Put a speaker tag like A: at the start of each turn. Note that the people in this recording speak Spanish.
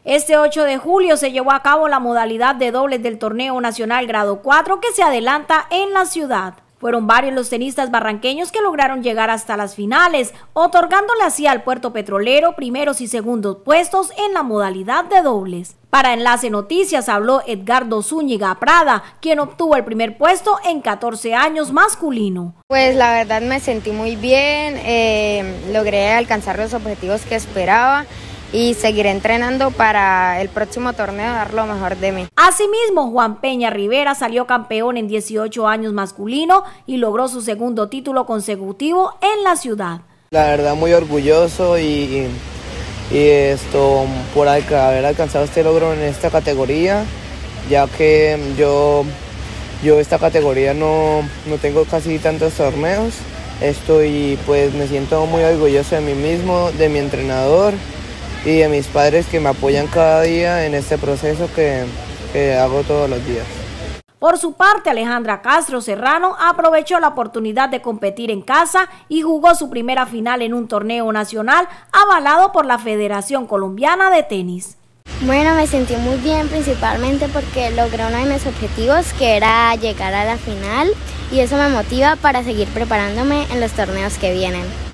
A: Este 8 de julio se llevó a cabo la modalidad de dobles del torneo nacional grado 4 que se adelanta en la ciudad. Fueron varios los tenistas barranqueños que lograron llegar hasta las finales, otorgándole así al Puerto Petrolero primeros y segundos puestos en la modalidad de dobles. Para Enlace Noticias habló Edgardo Zúñiga Prada, quien obtuvo el primer puesto en 14 años masculino.
B: Pues la verdad me sentí muy bien, logré alcanzar los objetivos que esperaba y seguiré entrenando para el próximo torneo dar lo mejor de mí.
A: Asimismo, Juan Peña Rivera salió campeón en 18 años masculino y logró su segundo título consecutivo en la ciudad.
C: La verdad muy orgulloso y por haber alcanzado este logro en esta categoría, ya que yo esta categoría no tengo casi tantos torneos. Y pues me siento muy orgulloso de mí mismo, de mi entrenador y de mis padres que me apoyan cada día en este proceso que hago todos los días.
A: Por su parte, Alejandra Castro Serrano aprovechó la oportunidad de competir en casa y jugó su primera final en un torneo nacional avalado por la Federación Colombiana de Tenis.
D: Bueno, me sentí muy bien, principalmente porque logré uno de mis objetivos, que era llegar a la final, y eso me motiva para seguir preparándome en los torneos que vienen.